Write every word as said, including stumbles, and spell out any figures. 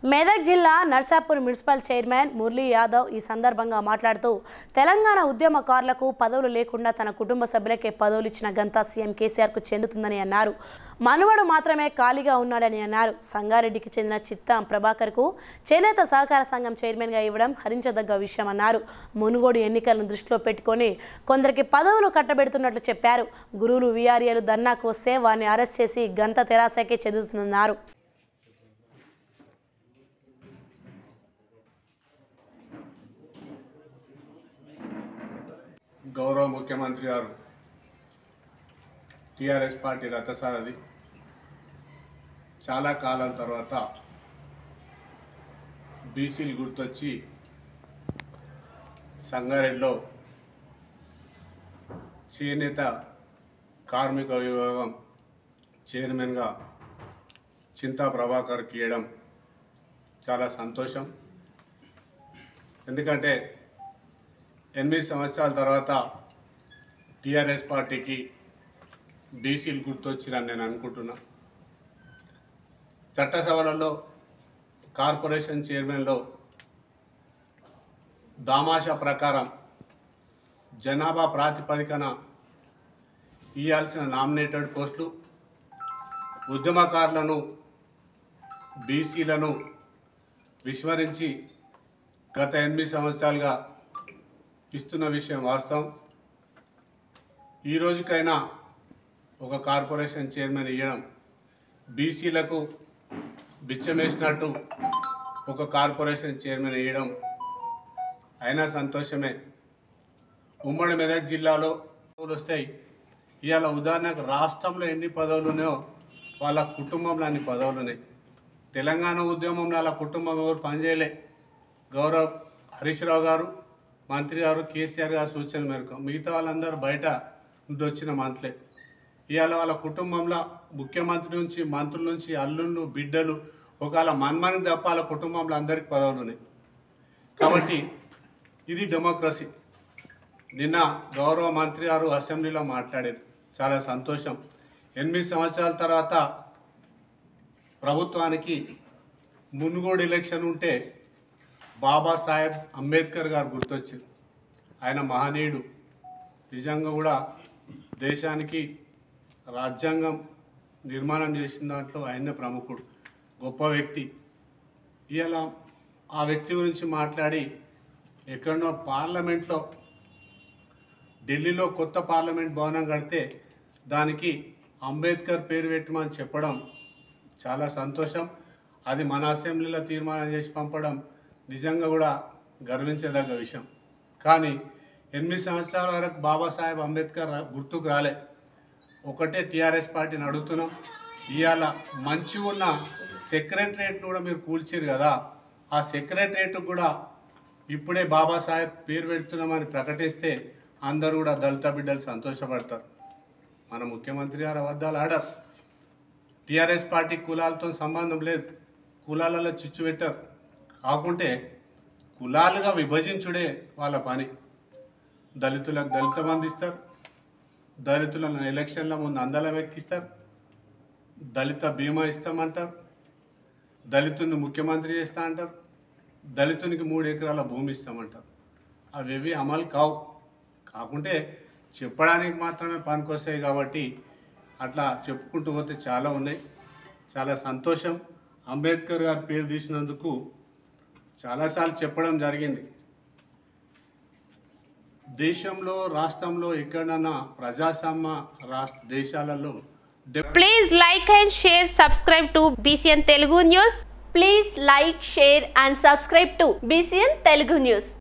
మెదక్ జిల్లా Narsapur municipal chairman Murali Yadav ఈ సందర్భంగా మాట్లాడుతూ తెలంగాణ ఉద్యమకారులకు పదవులు లేకుండా తన కుటుంబ సభ్యులకే పదవులు ఇచ్చిన ఘనత సీఎం కేసీఆర్ కు చెందుతుందని అన్నారు. మనవడు మాత్రమే ఖాళీగా ఉన్నాడని అన్నారు. సంగారెడ్డికి చెందిన చిత్తం ప్రభాకర్ కు చేనేత సహకార సంఘం చైర్మన్ గా ఇవ్వడం హరించదగ్గ విషయమన్నారు. మునుగోడు ఎన్నికలను దృష్టిలో పెట్టుకొని కొందరికి పదవులు కట్టబెడుతున్నట్లు చెప్పారు. గురువులు వీఆర్ఏలు ధర్నాకు వస్తే వారిని అరెస్ట్ చేసి ఘనత తెరాసకే చెందుతుందన్నారు. గౌరవ ముఖ్యమంత్రి గారు టీఆర్ఎస్ పార్టీ రథసారథి చాలా కాలం తర్వాత బీసీలు గుర్తొచ్చి సంగారెడ్డిలో చేనేత కార్మిక విభాగం చైర్మన్గా చింతా ప్రభాకర్కి ఇవ్వడం చాలా సంతోషం. ఎందుకంటే ఎనిమిది సంవత్సరాల తర్వాత టీఆర్ఎస్ పార్టీకి బీసీలు గుర్తొచ్చిరని నేను అనుకుంటున్నా. చట్టసభలలో కార్పొరేషన్ చైర్మన్లో దామాషా ప్రకారం జనాభా ప్రాతిపదికన ఇవ్వాల్సిన నామినేటెడ్ పోస్టులు ఉద్యమకారులను బీసీలను విస్మరించి గత ఎనిమిది సంవత్సరాలుగా ఇస్తున్న విషయం వాస్తవం. ఈ రోజుకైనా ఒక కార్పొరేషన్ చైర్మన్ ఇవ్వడం బీసీలకు బిచ్చమేసినట్టు ఒక కార్పొరేషన్ చైర్మన్ ఇవ్వడం అయినా సంతోషమే. ఉమ్మడి మెదక్ జిల్లాలో పదవులు వస్తాయి. ఇవాళ ఉదాహరణకు రాష్ట్రంలో ఎన్ని పదవులు ఉన్నాయో వాళ్ళ కుటుంబంలో అన్ని పదవులు ఉన్నాయి. తెలంగాణ ఉద్యమంలో వాళ్ళ కుటుంబం ఎవరు పనిచేయలే. గౌరవ్ హరీష్ రావు గారు మంత్రి గారు కేసీఆర్ గారు సూచనల మేరకు మిగతా వాళ్ళందరూ బయట నుండి వచ్చిన మంత్రులే. ఇవాళ వాళ్ళ కుటుంబంలో ముఖ్యమంత్రి నుంచి మంత్రుల నుంచి అల్లుళ్ళు బిడ్డలు ఒకవేళ మన్మనికి తప్ప వాళ్ళ కుటుంబంలో అందరికీ పదవులు ఉన్నాయి. కాబట్టి ఇది డెమోక్రసీ. నిన్న గౌరవ మంత్రి గారు అసెంబ్లీలో మాట్లాడారు, చాలా సంతోషం. ఎనిమిది సంవత్సరాల తర్వాత ప్రభుత్వానికి మునుగోడు ఎలక్షన్ ఉంటే బాబాసాహెబ్ అంబేద్కర్ గారు గుర్తొచ్చారు. ఆయన మహనీయుడు. నిజంగా కూడా దేశానికి రాజ్యాంగం నిర్మాణం చేసిన దాంట్లో ఆయన ప్రముఖుడు, గొప్ప వ్యక్తి. ఇవాళ ఆ వ్యక్తి గురించి మాట్లాడి ఎక్కడనో పార్లమెంట్లో ఢిల్లీలో కొత్త పార్లమెంట్ భవనం కడితే దానికి అంబేద్కర్ పేరు పెట్టమని చెప్పడం చాలా సంతోషం. అది మన అసెంబ్లీలో తీర్మానం చేసి పంపడం నిజంగా కూడా గర్వించదగ్గ విషయం. కానీ ఎనిమిది సంవత్సరాల వరకు బాబాసాహెబ్ అంబేద్కర్ గుర్తుకు రాలే. ఒకటే టీఆర్ఎస్ పార్టీని అడుగుతున్నాం, ఇవాళ మంచి ఉన్న సెక్రటరేట్ను కూడా మీరు కూల్చారు కదా, ఆ సెక్రటరేట్ కూడా ఇప్పుడే బాబాసాహెబ్ పేరు పెడుతున్నామని ప్రకటిస్తే అందరూ కూడా దళిత బిడ్డలు సంతోషపడతారు. మన ముఖ్యమంత్రి గారు అబద్ధాలు ఆడరు. టీఆర్ఎస్ పార్టీ కులాలతో సంబంధం లేదు, కులాలలో చిచ్చు పెట్టారు. కాకుంటే కులాలుగా విభజించుడే వాళ్ళ పని. దళితులకు దళిత మంది ఇస్తారు, దళితులను ఎలక్షన్ల ముందు అందలం ఎక్కిస్తారు, దళిత బీమా ఇస్తామంటారు, దళితుని ముఖ్యమంత్రి చేస్తా అంటారు, దళితునికి మూడు ఎకరాల భూమి ఇస్తామంటారు. అవేవి అమలు కావు. కాకుంటే చెప్పడానికి మాత్రమే పనికొస్తాయి. కాబట్టి అట్లా చెప్పుకుంటూ పోతే చాలా ఉన్నాయి. చాలా సంతోషం. అంబేద్కర్ గారి పేరు తీసినందుకు చాలాసార్లు చెప్పడం జరిగింది. దేశంలో రాష్ట్రంలో ఎక్కడైనా ప్రజాస్వామ్య రాష్ట్ర దేశాలలో please like and share subscribe to BCN Telugu news. Please like, share and subscribe to B C N Telugu News.